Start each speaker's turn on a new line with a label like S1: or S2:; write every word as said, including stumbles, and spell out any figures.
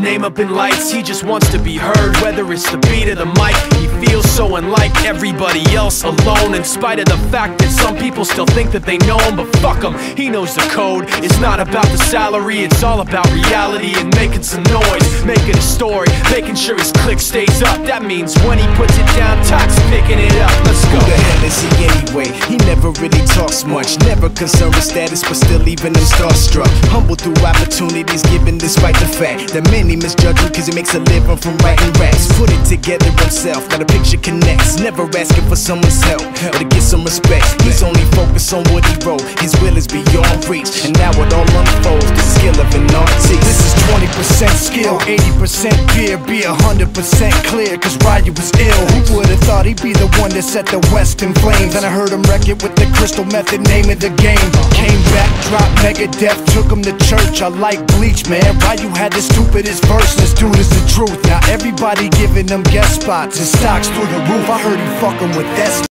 S1: name up in lights. He just wants to be heard, whether it's the beat or the mic. He feels so unlike everybody else, alone, in spite of the fact that some people still think that they know him. But fuck him, he knows the code. It's not about the salary, it's all about reality and making some noise, making a story, making sure his click stays up. That means when he puts it down, Tox picking it up. Let's go.
S2: Who the hell is he anyway? He never really talks much, never concerned with status, but still leaving him starstruck. Humble through opportunities given despite the fact that many misjudge him cause he makes a living from writing raps. Put it together himself, got a picture connects, never asking for someone's help or to get some respect. He's only focused on what he wrote, his will is beyond reach, and now it all unfolds, the skill of an artist.
S3: This is twenty percent skill, eighty percent beer, be a hundred percent clear, cause Ryu was ill. Who would've thought he'd be the one that set the West in flames? And I heard him wreck it with the Crystal Method, name of the game. Came back, dropped Megadeth, took him to church. I like Bleach, man. Ryu had the stupidest verse, this dude is the truth. Now everybody giving them guest spots and stocks through the roof. I heard he fucking with that.